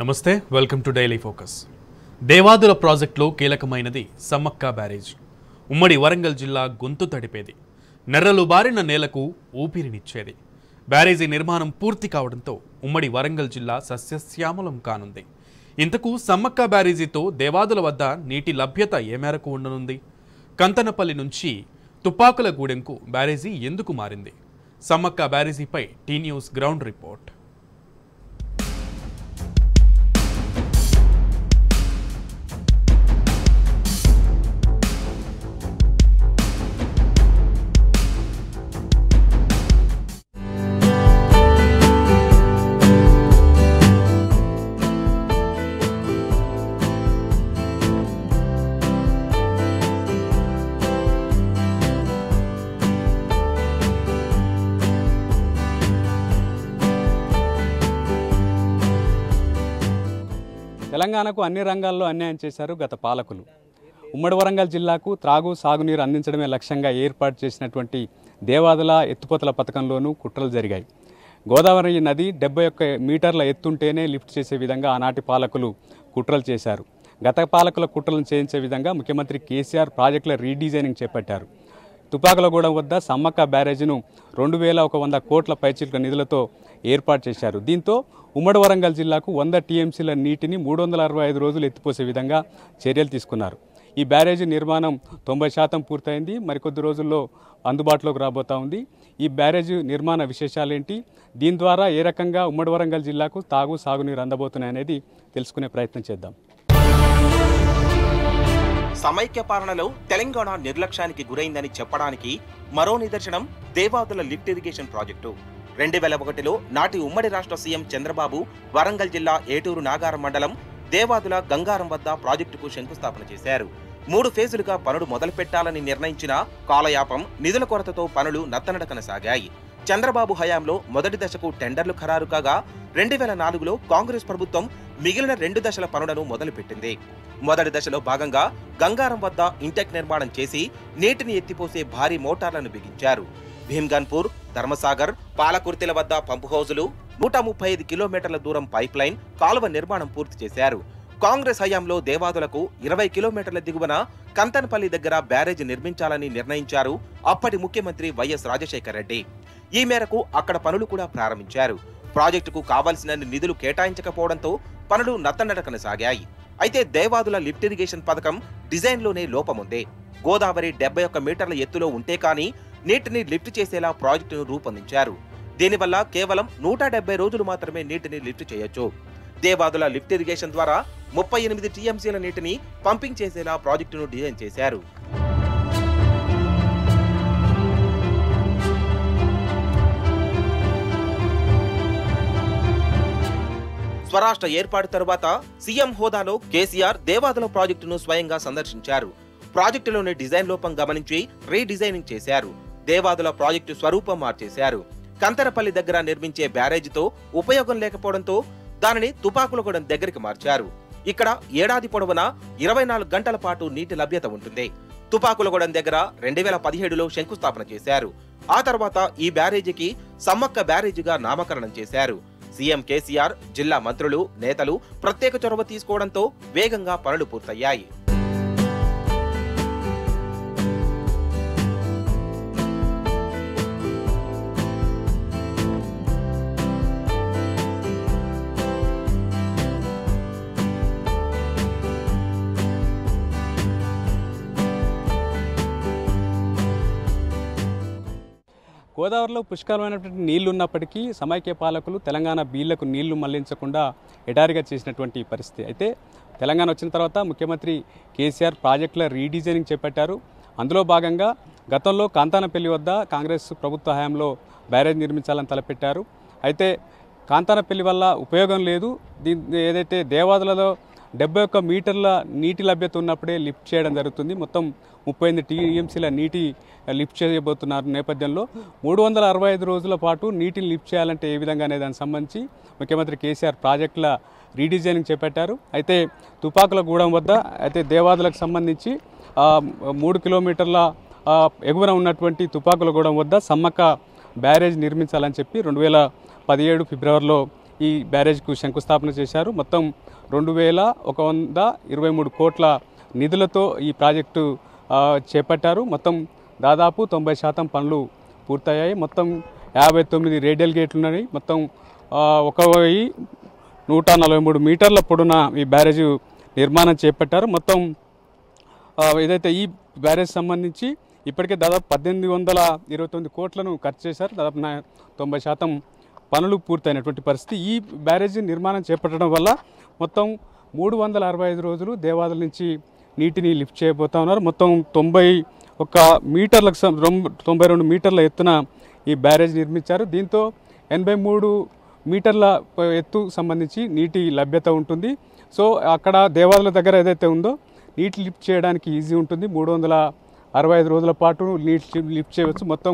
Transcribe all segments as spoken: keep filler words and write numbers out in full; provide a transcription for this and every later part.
నమస్తే welcome to daily focus. Devadula ప్రాజెక్టులో కీలకమైనది సమ్మక్క బ్యారేజ్. ఉమ్మడి వరంగల్ జిల్లా గొంతు తడిపేది, నెర్రలు బారిన నేలకు ఊపిరినిచ్చేది. బ్యారేజీ నిర్మాణం పూర్తి కావడంతో ఉమ్మడి వరంగల్ జిల్లా సస్యశ్యామలం కానుంది. ఇంతకు సమ్మక్క బ్యారేజీతో దేవాదుల వద్ద నీటి లభ్యత ఏ మేరకు ఉండనుంది? కంతనపల్లి నుంచి తుపాకులగూడెంకు బ్యారేజీ ఎందుకు మారింది? సమ్మక్క బ్యారేజీపై టీ న్యూస్ గ్రౌండ్ రిపోర్ట్. తెలంగాణకు అన్ని రంగాల్లో అన్యాయం చేశారు గత పాలకులు. ఉమ్మడి వరంగల్ జిల్లాకు త్రాగు సాగునీరు అందించడమే లక్ష్యంగా ఏర్పాటు చేసినటువంటి దేవాదుల ఎత్తిపోతల పథకంలోనూ కుట్రలు జరిగాయి. గోదావరి నది డెబ్బై ఒక్క మీటర్ల ఎత్తుంటేనే లిఫ్ట్ చేసే విధంగా ఆనాటి పాలకులు కుట్రలు చేశారు. గత పాలకుల కుట్రలను చేయించే విధంగా ముఖ్యమంత్రి కేసీఆర్ ప్రాజెక్టుల రీడిజైనింగ్ చేపట్టారు. తుపాకులగూడెం వద్ద సమ్మక్క బ్యారేజ్ను రెండు వేల ఒక వంద కోట్ల పైచిలుక నిధులతో ఏర్పాటు చేశారు. దీంతో ఉమ్మడి వరంగల్ జిల్లాకు వంద టీఎంసీల నీటిని మూడు వందల అరవై ఐదు రోజులు ఎత్తిపోసే విధంగా చర్యలు తీసుకున్నారు. ఈ బ్యారేజీ నిర్మాణం తొంభై శాతం పూర్తయింది, మరికొద్ది రోజుల్లో అందుబాటులోకి రాబోతా ఉంది. ఈ బ్యారేజీ నిర్మాణ విశేషాలేంటి, దీని ద్వారా ఏ రకంగా ఉమ్మడి వరంగల్ జిల్లాకు తాగు సాగునీరు అందబోతున్నాయనేది తెలుసుకునే ప్రయత్నం చేద్దాం. సమైక్య పాలనలో తెలంగాణ నిర్లక్ష్యానికి గురైందని చెప్పడానికి మరో నిదర్శనం దేవాదుల లిఫ్ట్ ఇరిగేషన్ ప్రాజెక్టు. రెండు వేల ఒకటిలో నాటి ఉమ్మడి రాష్ట్ర సీఎం చంద్రబాబు వరంగల్ జిల్లా ఏటూరు నాగారం మండలం దేవాదుల గంగారం వద్ద ప్రాజెక్టుకు శంకుస్థాపన చేశారు. మూడు ఫేజులుగా పనులు మొదలు పెట్టాలని నిర్ణయించిన కాలయాపం, నిధుల కొరతతో పనులు నత్తనడకన సాగాయి. చంద్రబాబు హయాంలో మొదటి దశకు టెండర్లు ఖరారు కాగా రెండు వేల నాలుగులో కాంగ్రెస్ ప్రభుత్వం మిగిలిన రెండు దశల పనులను మొదలుపెట్టింది. మొదటి దశలో భాగంగా గంగారం వద్ద ఇంటెక్ నిర్మాణం చేసి నీటిని ఎత్తిపోసే భారీ మోటార్లను బిగించారు. భీమ్గన్పూర్, ధర్మసాగర్, పాలకుర్తిల వద్ద పంపు హౌజులు, నూట ముప్పై ఐదు కిలోమీటర్ల దూరం పైప్ లైన్, కాలువ నిర్మాణం పూర్తి చేశారు. కాంగ్రెస్ హయాంలో దేవాదులకు ఇరవై కిలోమీటర్ల దిగువన కంతనపల్లి దగ్గర బ్యారేజ్ నిర్మించాలని నిర్ణయించారు అప్పటి ముఖ్యమంత్రి వైఎస్ రాజశేఖర రెడ్డి. ఈ మేరకు అక్కడ పనులు కూడా ప్రారంభించారు. ప్రాజెక్టుకు కావాల్సిన నిధులు కేటాయించకపోవడంతో పనులు నత్తనడకన సాగాయి. అయితే దేవాదుల లిఫ్ట్ ఇరిగేషన్ పథకం డిజైన్లోనే లోపముంది. గోదావరి డెబ్బై ఒక్క మీటర్ల ఎత్తులో ఉంటే కానీ నీటిని లిఫ్ట్ చేసేలా ప్రాజెక్టును రూపొందించారు. దీనివల్ల కేవలం నూట డెబ్బై రోజులు మాత్రమే నీటిని లిఫ్ట్ చేయొచ్చు. దేవాదుల లిఫ్ట్ ఇరిగేషన్ ద్వారా ముప్పై ఎనిమిది టీఎంసీల నీటిని పంపింగ్ చేసేలా ప్రాజెక్టును డిజైన్ చేశారు. స్వరాష్ట్ర ఏర్పాటు తరువాత సీఎం హోదాలో కేసీఆర్ దేవాదుల ప్రాజెక్టును స్వయంగా సందర్శించారు. ప్రాజెక్టులోని డిజైన్ లోపం గమనించి రీడిజైనింగ్ చేశారు. దేవాదుల ప్రాజెక్టు స్వరూపం మార్చేశారు. కంతనపల్లి దగ్గర నిర్మించే బ్యారేజీతో ఉపయోగం లేకపోవడంతో దానిని తుపాకులగూడెం దగ్గరికి మార్చారు. ఇక్కడ ఏడాది పొడవునా ఇరవై నాలుగు గంటల పాటు నీటి లభ్యత ఉంటుంది. తుపాకులగూడెం దగ్గర రెండు వేల పదిహేడులో శంకుస్థాపన చేశారు. ఆ తర్వాత ఈ బ్యారేజీకి సమ్మక్క బ్యారేజీగా నామకరణం చేశారు. సీఎం కేసీఆర్, జిల్లా మంత్రులు, నేతలు ప్రత్యేక చొరవ తీసుకోవడంతో వేగంగా పనులు పూర్తయ్యాయి. గోదావరిలో పుష్కలమైనటువంటి నీళ్లు ఉన్నప్పటికీ సమైక్య పాలకులు తెలంగాణ బీళ్లకు నీళ్లు మళ్లించకుండా ఎడారిగా చేసినటువంటి పరిస్థితి. అయితే తెలంగాణ వచ్చిన తర్వాత ముఖ్యమంత్రి కేసీఆర్ ప్రాజెక్టుల రీడిజైనింగ్ చేపట్టారు. అందులో భాగంగా గతంలో కాంతానపల్లి వద్ద కాంగ్రెస్ ప్రభుత్వ హయాంలో బ్యారేజ్ నిర్మించాలని తలపెట్టారు. అయితే కాంతానపల్లి వల్ల ఉపయోగం లేదు. దీని ఏదైతే దేవాదులలో డెబ్బై ఒక్క మీటర్ల నీటి లభ్యత ఉన్నప్పుడే లిఫ్ట్ చేయడం జరుగుతుంది. మొత్తం ముప్పై ఎనిమిది టీఎంసీల నీటి లిఫ్ట్ చేయబోతున్నారు నేపథ్యంలో మూడు వందల అరవై ఐదు రోజుల పాటు నీటిని లిఫ్ట్ చేయాలంటే ఏ విధంగా అనే దానికి సంబంధించి ముఖ్యమంత్రి కేసీఆర్ ప్రాజెక్టుల రీడిజైనింగ్ చేపట్టారు. అయితే తుపాకులగూడెం వద్ద అయితే దేవాదులకు సంబంధించి మూడు కిలోమీటర్ల ఎగువన ఉన్నటువంటి తుపాకులగూడెం వద్ద సమ్మక్క బ్యారేజ్ నిర్మించాలని చెప్పి రెండు వేల పదిహేడు ఫిబ్రవరిలో ఈ బ్యారేజ్కు శంకుస్థాపన చేశారు. మొత్తం రెండు వేల ఒక వంద ఇరవై మూడు కోట్ల నిధులతో ఈ ప్రాజెక్టు చేపట్టారు. మొత్తం దాదాపు తొంభై శాతం పనులు పూర్తయ్యాయి. మొత్తం యాభై తొమ్మిది రేడియల్ గేట్లు ఉన్నాయి. మొత్తం ఒక వెయ్యి నూట నలభై మూడు మీటర్ల పొడున ఈ బ్యారేజ్ నిర్మాణం చేపట్టారు. మొత్తం ఏదైతే ఈ బ్యారేజ్ సంబంధించి ఇప్పటికే దాదాపు పద్దెనిమిది వందల ఇరవై తొమ్మిది కోట్లను ఖర్చు చేశారు. దాదాపు తొంభై శాతం పనులు పూర్తయినటువంటి పరిస్థితి. ఈ బ్యారేజ్ నిర్మాణం చేపట్టడం వల్ల మొత్తం మూడు వందల అరవై ఐదు రోజులు దేవాదుల నుంచి నీటిని లిఫ్ట్ చేయబోతా ఉన్నారు. మొత్తం తొంభై ఒక మీటర్లకు తొంభై రెండు మీటర్ల ఎత్తున ఈ బ్యారేజ్ నిర్మించారు. దీంతో ఎనభై మూడు మీటర్ల ఎత్తు సంబంధించి నీటి లభ్యత ఉంటుంది. సో అక్కడ దేవాదుల దగ్గర ఏదైతే ఉందో నీటి లిఫ్ట్ చేయడానికి ఈజీ ఉంటుంది. మూడు వందల అరవై ఐదు రోజుల పాటు నీటి లిఫ్ట్ చేయవచ్చు. మొత్తం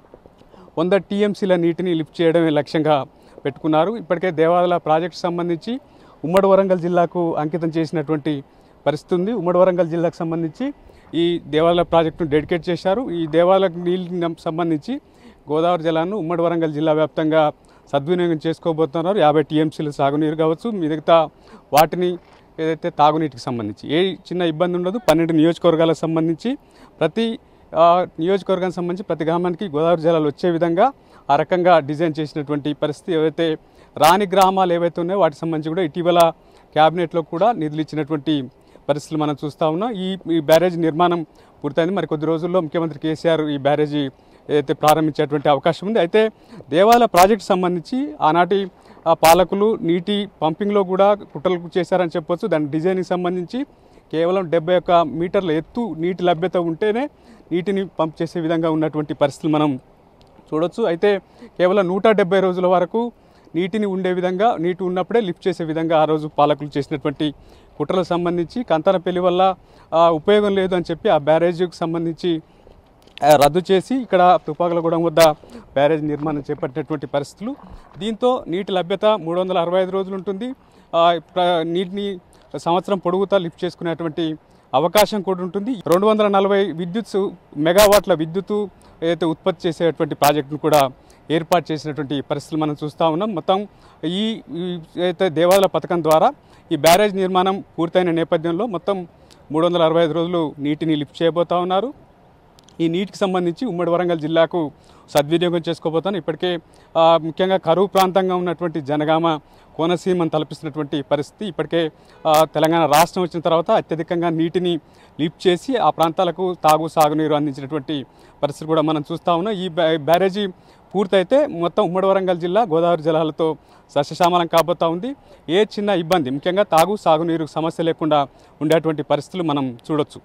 వంద టీఎంసీల నీటిని లిఫ్ట్ చేయడమే లక్ష్యంగా పెట్టుకున్నారు. ఇప్పటికే దేవాదుల ప్రాజెక్టు సంబంధించి ఉమ్మడి వరంగల్ జిల్లాకు అంకితం చేసినటువంటి పరిస్థితి ఉంది. ఉమ్మడి వరంగల్ జిల్లాకు సంబంధించి ఈ దేవాలయ ప్రాజెక్టును డెడికేట్ చేశారు. ఈ దేవాలయ నీళ్ళకి సంబంధించి గోదావరి జలాన్ని ఉమ్మడి వరంగల్ జిల్లా వ్యాప్తంగా సద్వినియోగం చేసుకోబోతున్నారు. యాభై టీఎంసీలు సాగునీరు కావచ్చు, మిగతా వాటిని ఏదైతే తాగునీటికి సంబంధించి ఏ చిన్న ఇబ్బంది ఉండదు. పన్నెండు నియోజకవర్గాలకు సంబంధించి ప్రతి నియోజకవర్గానికి సంబంధించి ప్రతి గ్రామానికి గోదావరి జలాలు వచ్చే విధంగా ఆ రకంగా డిజైన్ చేసినటువంటి పరిస్థితి. ఏవైతే రాని గ్రామాలు ఏవైతే ఉన్నాయో వాటికి సంబంధించి కూడా ఇటీవల క్యాబినెట్లో కూడా నిధులు ఇచ్చినటువంటి పరిస్థితులు మనం చూస్తూ ఉన్నాం. ఈ ఈ బ్యారేజ్ నిర్మాణం పూర్తయింది. మరి కొద్ది రోజుల్లో ముఖ్యమంత్రి కేసీఆర్ ఈ బ్యారేజీ ఏదైతే ప్రారంభించేటువంటి అవకాశం ఉంది. అయితే దేవాలయ ప్రాజెక్టు సంబంధించి ఆనాటి పాలకులు నీటి పంపింగ్లో కూడా కుట్రలు చేశారని చెప్పొచ్చు. దాని డిజైన్కి సంబంధించి కేవలం డెబ్బై ఒక్క మీటర్ల ఎత్తు నీటి లభ్యత ఉంటేనే నీటిని పంప్ చేసే విధంగా ఉన్నటువంటి పరిస్థితులు మనం చూడొచ్చు. అయితే కేవలం నూట డెబ్బై రోజుల వరకు నీటిని ఉండే విధంగా నీటి ఉన్నప్పుడే లిఫ్ట్ చేసే విధంగా ఆ రోజు పాలకులు చేసినటువంటి కుట్రలకు సంబంధించి కంతనపల్లి వల్ల ఉపయోగం లేదు అని చెప్పి ఆ బ్యారేజీకి సంబంధించి రద్దు చేసి ఇక్కడ తుపాకులగూడెం వద్ద బ్యారేజ్ నిర్మాణం చేపట్టినటువంటి పరిస్థితులు. దీంతో నీటి లభ్యత మూడు వందల అరవై ఐదు రోజులు ఉంటుంది. నీటిని సంవత్సరం పొడుగుతా లిఫ్ట్ చేసుకునేటువంటి అవకాశం కూడా ఉంటుంది. రెండు వందల నలభై విద్యుత్ మెగావాట్ల విద్యుత్తు ఏదైతే ఉత్పత్తి చేసేటువంటి ప్రాజెక్టును కూడా ఏర్పాటు చేసినటువంటి పరిస్థితులు మనం చూస్తూ ఉన్నాం. మొత్తం ఈ ఏదైతే దేవాలయ పథకం ద్వారా ఈ బ్యారేజ్ నిర్మాణం పూర్తయిన నేపథ్యంలో మొత్తం మూడు వందల అరవై ఐదు రోజులు నీటిని లిఫ్ట్ చేయబోతూ ఉన్నారు. ఈ నీటికి సంబంధించి ఉమ్మడి వరంగల్ జిల్లాకు సద్వినియోగం చేసుకోబోతాను. ఇప్పటికే ముఖ్యంగా కరువు ప్రాంతంగా ఉన్నటువంటి జనగామ కోనసీమను తలపిస్తున్నటువంటి పరిస్థితి. ఇప్పటికే తెలంగాణ రాష్ట్రం వచ్చిన తర్వాత అత్యధికంగా నీటిని లిఫ్ట్ చేసి ఆ ప్రాంతాలకు తాగు సాగునీరు అందించినటువంటి పరిస్థితి కూడా మనం చూస్తూ ఉన్నాం. ఈ బ్యారేజీ పూర్తయితే మొత్తం ఉమ్మడి వరంగల్ జిల్లా గోదావరి జలాలతో సస్యశ్యామలం కాబోతూ ఉంది. ఏ చిన్న ఇబ్బంది ముఖ్యంగా తాగు సాగునీరు సమస్య లేకుండా ఉండేటువంటి పరిస్థితులు మనం చూడొచ్చు.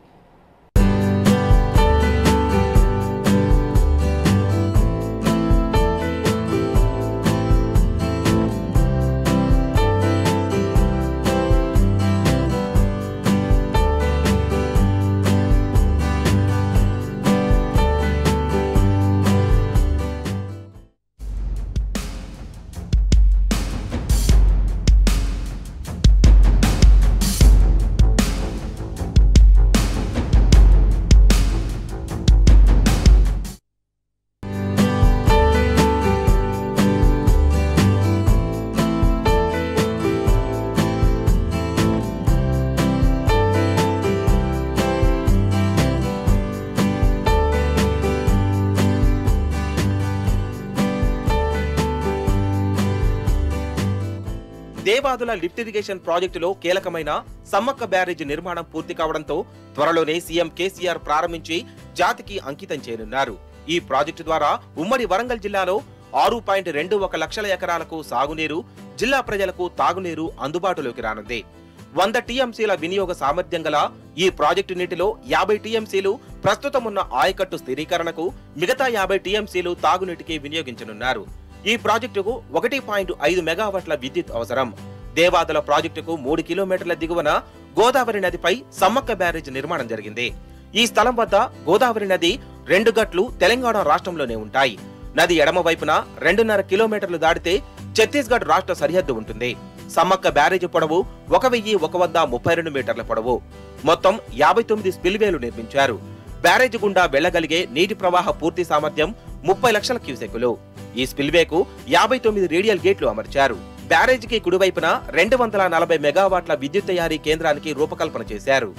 దేవాదుల లిఫ్ట్ ఇరిగేషన్ ప్రాజెక్టులో కీలకమైన సమ్మక్క బ్యారేజ్ నిర్మాణం పూర్తి కావడంతో త్వరలోనే సీఎం కేసీఆర్ ప్రారంభించి జాతికి అంకితం చేయనున్నారు. ఈ ప్రాజెక్టు ద్వారా ఉమ్మడి వరంగల్ జిల్లాలో ఆరు పాయింట్ రెండు ఒక లక్షల ఎకరాలకు సాగునీరు, జిల్లా ప్రజలకు తాగునీరు అందుబాటులోకి రానుంది. వంద టీఎంసీల వినియోగ సామర్థ్యం గల ఈ ప్రాజెక్టు నీటిలో యాభై టీఎంసీలు ప్రస్తుతం ఉన్న ఆయకట్టు స్థిరీకరణకు, మిగతా యాభై టీఎంసీలు తాగునీటికి వినియోగించనున్నారు. ఈ ప్రాజెక్టుకు ఒకటి పాయింట్ ఐదు మెగావాట్ల విద్యుత్ అవసరం. దేవాదుల ప్రాజెక్టుకు మూడు కిలోమీటర్ల దిగువన గోదావరి నదిపై సమ్మక్క బ్యారేజ్ నిర్మాణం జరిగింది. ఈ స్థలం వద్ద గోదావరి నది రెండు గట్లు తెలంగాణ రాష్ట్రంలోనే ఉంటాయి. నది ఎడమ వైపున రెండున్నర కిలోమీటర్లు దాటితే ఛత్తీస్గఢ్ రాష్ట్ర సరిహద్దు ఉంటుంది. సమ్మక్క బ్యారేజ్ పొడవు ఒక వెయ్యి ఒక వంద ముప్పై రెండు మీటర్ల పొడవు. మొత్తం యాభై తొమ్మిది స్పిల్వేలు నిర్మించారు. బ్యారేజ్ గుండా వెళ్లగలిగే నీటి ప్రవాహ పూర్తి సామర్థ్యం ముప్పై లక్షల క్యూసెక్కులు. ఈ స్పిల్వేకు యాభై తొమ్మిది రేడియల్ గేట్లు అమర్చారు. బ్యారేజీకి కుడివైపున రెండు వందల నలభై మెగావాట్ల విద్యుత్ తయారీ కేంద్రానికి రూపకల్పన చేశారు.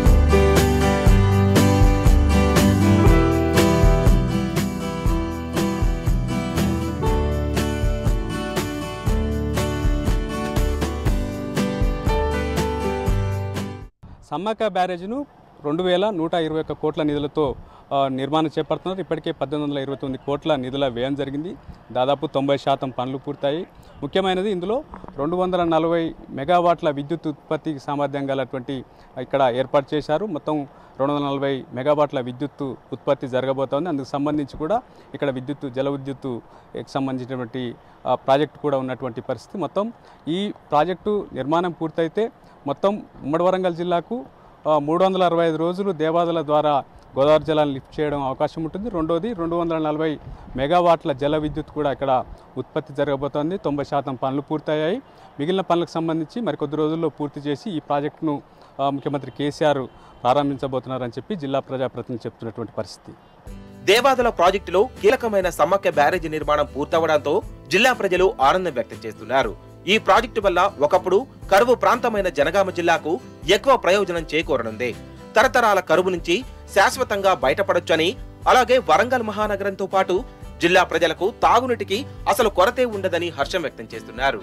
సమ్మక్క బ్యారేజ్ను రెండు వేల నూట ఇరవై ఒక్క కోట్ల నిధులతో నిర్మాణం చేపడుతున్నారు. ఇప్పటికే పద్దెనిమిది వందల ఇరవై తొమ్మిది కోట్ల నిధుల వ్యయం జరిగింది. దాదాపు తొంభై శాతం పనులు పూర్తయి. ముఖ్యమైనది ఇందులో రెండు వందల నలభై మెగావాట్ల విద్యుత్ ఉత్పత్తి సామర్థ్యం గలటువంటి ఇక్కడ ఏర్పాటు చేశారు. మొత్తం రెండు వందల నలభై మెగావాట్ల విద్యుత్ ఉత్పత్తి జరగబోతోంది. అందుకు సంబంధించి కూడా ఇక్కడ విద్యుత్ జల విద్యుత్తుకి సంబంధించినటువంటి ప్రాజెక్టు కూడా ఉన్నటువంటి పరిస్థితి. మొత్తం ఈ ప్రాజెక్టు నిర్మాణం పూర్తయితే మొత్తం ఉమ్మడి వరంగల్ జిల్లాకు మూడు వందల అరవై ఐదు రోజులు దేవాదుల ద్వారా గోదావరి జలాన్ని లిఫ్ట్ చేయడం అవకాశం ఉంటుంది. రెండోది రెండు వందల నలభై మెగావాట్ల జల విద్యుత్ కూడా ఇక్కడ ఉత్పత్తి జరగబోతోంది. తొంభై శాతం పనులు పూర్తయ్యాయి. మిగిలిన పనులకు సంబంధించి మరికొద్ది రోజుల్లో పూర్తి చేసి ఈ ప్రాజెక్టును ముఖ్యమంత్రి కేసీఆర్ ప్రారంభించబోతున్నారని చెప్పి జిల్లా ప్రజాప్రతినిధి చెప్తున్నటువంటి పరిస్థితి. దేవాదుల ప్రాజెక్టులో కీలకమైన సమ్మక్క బ్యారేజీ నిర్మాణం పూర్తవడంతో జిల్లా ప్రజలు ఆనందం వ్యక్తం చేస్తున్నారు. ఈ ప్రాజెక్టు వల్ల ఒకప్పుడు కరువు ప్రాంతమైన జనగామ జిల్లాకు ఎక్కువ ప్రయోజనం చేకూరనుంది. తరతరాల కరువు నుంచి శాశ్వతంగా బయటపడొచ్చని, అలాగే వరంగల్ మహానగరంతో పాటు జిల్లా ప్రజలకు తాగునీటికి అసలు కొరతే ఉండదని హర్షం వ్యక్తం చేస్తున్నారు.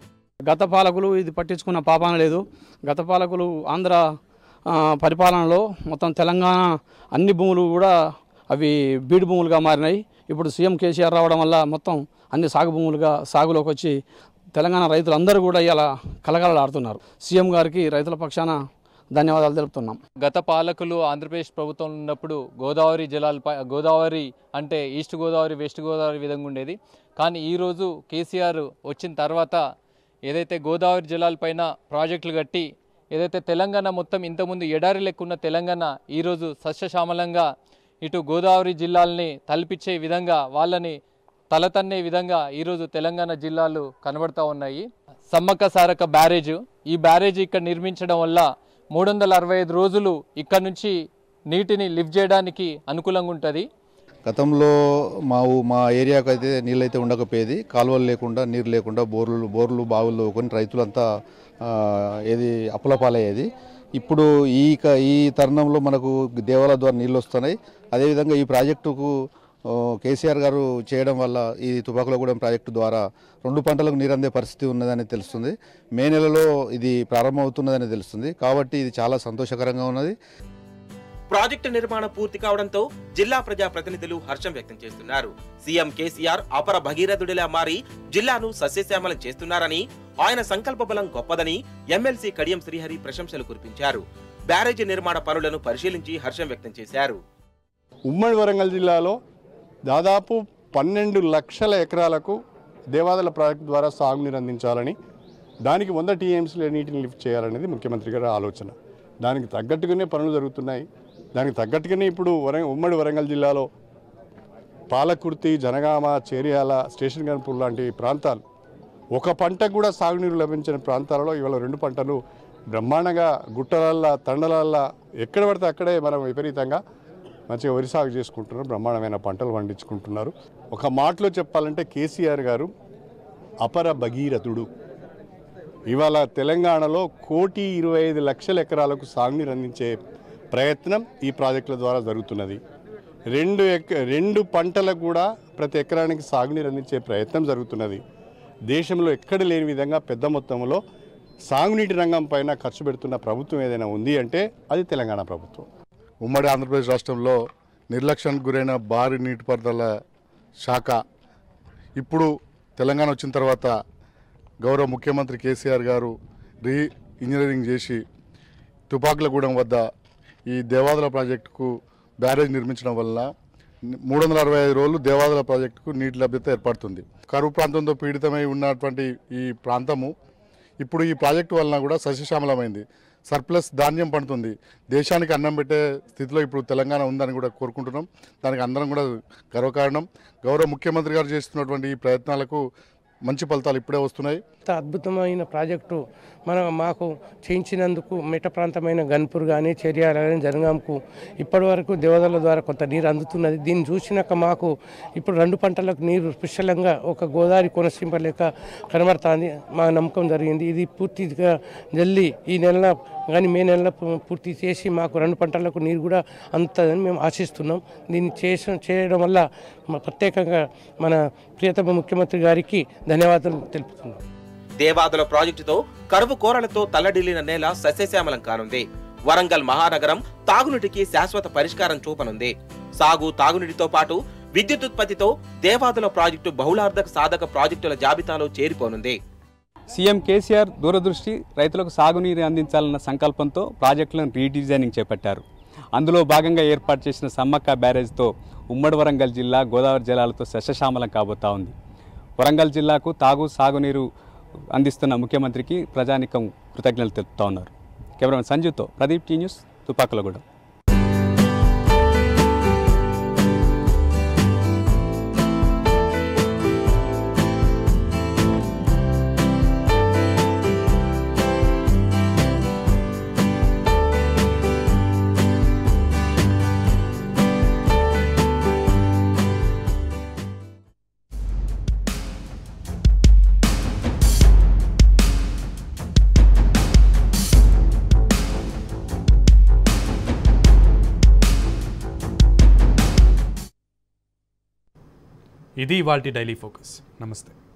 గత పాలకులు ఇది పట్టించుకున్న పాపాన లేదు. గత పాలకులు ఆంధ్ర పరిపాలనలో మొత్తం తెలంగాణ అన్ని భూములు కూడా అవి బీడు భూములుగా మారినాయి. ఇప్పుడు సీఎం కేసీఆర్ రావడం వల్ల మొత్తం అన్ని సాగు భూములుగా సాగులోకి వచ్చి తెలంగాణ రైతులందరూ కూడా ఇలా కలకలలాడుతున్నారు. సీఎం గారికి రైతుల పక్షాన ధన్యవాదాలు తెలుపుతున్నాం. గత పాలకులు ఆంధ్రప్రదేశ్ ప్రభుత్వం ఉన్నప్పుడు గోదావరి జలాలపై గోదావరి అంటే ఈస్ట్ గోదావరి వెస్ట్ గోదావరి విధంగా ఉండేది. కానీ ఈరోజు కేసీఆర్ వచ్చిన తర్వాత ఏదైతే గోదావరి జలాలపైన ప్రాజెక్టులు కట్టి ఏదైతే తెలంగాణ మొత్తం ఇంతకుముందు ఎడారి లెక్కున్న తెలంగాణ ఈరోజు సస్యశ్యామలంగా ఇటు గోదావరి జిల్లాలని తలపించే విధంగా వాళ్ళని తలతన్నే విధంగా ఈరోజు తెలంగాణ జిల్లాలు కనబడతా ఉన్నాయి. సమ్మక్క సారక్క బ్యారేజ్, ఈ బ్యారేజ్ ఇక్కడ నిర్మించడం వల్ల మూడు వందల అరవై ఐదు రోజులు ఇక్కడ నుంచి నీటిని లిఫ్ట్ చేయడానికి అనుకూలంగా ఉంటుంది. గతంలో మా మా ఏరియాకు అయితే నీళ్ళు అయితే ఉండకపోయేది. కాలువలు లేకుండా, నీరు లేకుండా బోర్లు బోర్లు బావులు కొన్ని రైతులంతా ఏది అప్పులపాలయ్యేది. ఇప్పుడు ఈ ఈ తరుణంలో మనకు దేవాలయ ద్వారా నీళ్ళు వస్తున్నాయి. అదేవిధంగా ఈ ప్రాజెక్టుకు కేసీఆర్ గారు చేయడం వల్ల ఈ తుపాకులగూడెం ప్రాజెక్టు ద్వారా రెండు పంటలకు నీరందే పరిస్థితి ఉన్నదని తెలుస్తుంది. మే నెలలో ఇది ప్రారంభమవుతున్నదని తెలుస్తుంది. కాబట్టి ఇది చాలా సంతోషకరంగా ఉన్నది. ప్రాజెక్టు నిర్మాణం పూర్తి కావడంతో జిల్లా ప్రజా ప్రతినిధులు హర్షం వ్యక్తం చేస్తున్నారు. సీఎం కేసీఆర్ అపర భగీరథుడిలా మారి జిల్లాను సస్యశ్యామలం చేస్తున్నారని, ఆయన సంకల్ప బలం గొప్పదని ఎమ్మెల్సీ కడియం శ్రీహరి ప్రశంసలు కురిపించారు. బ్యారేజీ నిర్మాణ పనులను పరిశీలించి హర్షం వ్యక్తం చేశారు. ఉమ్మడి వరంగల్ జిల్లాలో దాదాపు పన్నెండు లక్షల ఎకరాలకు దేవాదుల ప్రాజెక్టు ద్వారా సాగునీరు అందించాలని, దానికి వంద టీఎంసీల నీటిని లిఫ్ట్ చేయాలనేది ముఖ్యమంత్రి గారి ఆలోచన. దానికి తగ్గట్టుగానే పనులు జరుగుతున్నాయి. దానికి తగ్గట్టుగానే ఇప్పుడు వరం ఉమ్మడి వరంగల్ జిల్లాలో పాలకుర్తి, జనగామ, చేర్యాల, స్టేషన్ గన్పూర్ లాంటి ప్రాంతాలు ఒక పంట కూడా సాగునీరు లభించిన ప్రాంతాలలో ఇవాళ రెండు పంటలు బ్రహ్మాండంగా గుట్టలల్లా, తండలల్లా ఎక్కడ పడితే అక్కడే మనం విపరీతంగా మంచిగా వరి సాగు చేసుకుంటున్నారు. బ్రహ్మాండమైన పంటలు పండించుకుంటున్నారు. ఒక మాటలో చెప్పాలంటే కేసీఆర్ గారు అపర భగీరథుడు. ఇవాళ తెలంగాణలో కోటి ఇరవై ఐదు లక్షల ఎకరాలకు సాగునీరు అందించే ప్రయత్నం ఈ ప్రాజెక్టుల ద్వారా జరుగుతున్నది. రెండు ఎక రెండు పంటలకు కూడా ప్రతి ఎకరానికి సాగునీరు అందించే ప్రయత్నం జరుగుతున్నది. దేశంలో ఎక్కడ లేని విధంగా పెద్ద మొత్తంలో సాగునీటి రంగం పైన ఖర్చు పెడుతున్న ప్రభుత్వం ఏదైనా ఉంది అంటే అది తెలంగాణ ప్రభుత్వం. ఉమ్మడి ఆంధ్రప్రదేశ్ రాష్ట్రంలో నిర్లక్ష్యానికి గురైన భారీ నీటిపారుదల శాఖ ఇప్పుడు తెలంగాణ వచ్చిన తర్వాత గౌరవ ముఖ్యమంత్రి కేసీఆర్ గారు రీ ఇంజనీరింగ్ చేసి తుపాకులగూడెం వద్ద ఈ దేవాదుల ప్రాజెక్టుకు బ్యారేజ్ నిర్మించడం వల్ల మూడు వందల అరవై ఐదు రోజులు దేవాదుల ప్రాజెక్టుకు నీటి లభ్యత ఏర్పడుతుంది. కరువు ప్రాంతంతో పీడితమై ఉన్నటువంటి ఈ ప్రాంతము ఇప్పుడు ఈ ప్రాజెక్టు వలన కూడా సస్యశ్యామలమైంది. సర్ప్లస్ ధాన్యం పండుతుంది. దేశానికి అన్నం పెట్టే స్థితిలో ఇప్పుడు తెలంగాణ ఉందని కూడా కోరుకుంటున్నాం. దానికి అందరం కూడా గర్వకారణం. గౌరవ ముఖ్యమంత్రి గారు చేస్తున్నటువంటి ఈ ప్రయత్నాలకు మంచి ఫలితాలు ఇప్పుడే వస్తున్నాయి. ఇంత అద్భుతమైన ప్రాజెక్టు మన మాకు చేయించినందుకు మిట్ట ప్రాంతమైన గన్పూర్ కానీ చెర్యాల కానీ జనగాంకు ఇప్పటి వరకు దేవదల ద్వారా కొంత నీరు అందుతున్నది. దీన్ని చూసినాక మాకు ఇప్పుడు రెండు పంటలకు నీరు పుష్కలంగా ఒక గోదావరి కొనసీమ లెక్క కనబడుతుంది. మా నమ్మకం జరిగింది. ఇది పూర్తిగా జల్దీ ఈ నెల కానీ మే నెలలో పూర్తి చేసి మాకు రెండు పంటలకు నీరు కూడా అందుతుందని మేము ఆశిస్తున్నాం. దీన్ని చేస చేయడం వల్ల ప్రత్యేకంగా మన ప్రియతమ ముఖ్యమంత్రి గారికి ధన్యవాదాలు తెలుపుతున్నాం. దేవాదుల ప్రాజెక్టుతో కరువు కోరలతో తల్లడిల్లిన నేల సస్యశ్యామలం కానుంది. వరంగల్ మహానగరం తాగునీటికి శాశ్వత పరిష్కారం చూపనుంది. సాగు తాగునీటితో పాటు విద్యుత్ ఉత్పత్తితో దేవాదుల ప్రాజెక్టు బహుళార్థక సాధక ప్రాజెక్టుల జాబితాలో చేరిపోనుంది. సీఎం కేసీఆర్ దూరదృష్టి రైతులకు సాగునీరు అందించాలన్న సంకల్పంతో ప్రాజెక్టులను రీడిజైనింగ్ చేపట్టారు. అందులో భాగంగా ఏర్పాటు చేసిన సమ్మక్క బ్యారేజ్తో ఉమ్మడి వరంగల్ జిల్లా గోదావరి జలాలతో సస్యశ్యామలం కాబోతా ఉంది. వరంగల్ జిల్లాకు తాగు సాగునీరు అందిస్తున్న ముఖ్యమంత్రికి ప్రజానికం కృతజ్ఞతలు తెలుపుతా ఉన్నారు. కెమెరామెన్ సంజీవ్తో ప్రదీప్, టీ న్యూస్, తుపాకులగూడెం. ఇది ఇవాల్టి డైలీ ఫోకస్. నమస్తే.